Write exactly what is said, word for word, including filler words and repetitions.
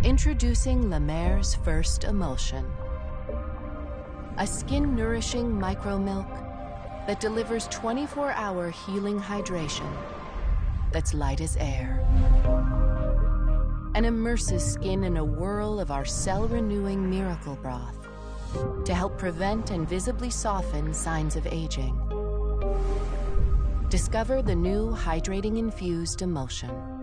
Introducing La Mer's first emulsion, a skin-nourishing micro-milk that delivers twenty-four hour healing hydration that's light as air and immerses skin in a whirl of our cell-renewing Miracle Broth to help prevent and visibly soften signs of aging. Discover the new Hydrating Infused Emulsion.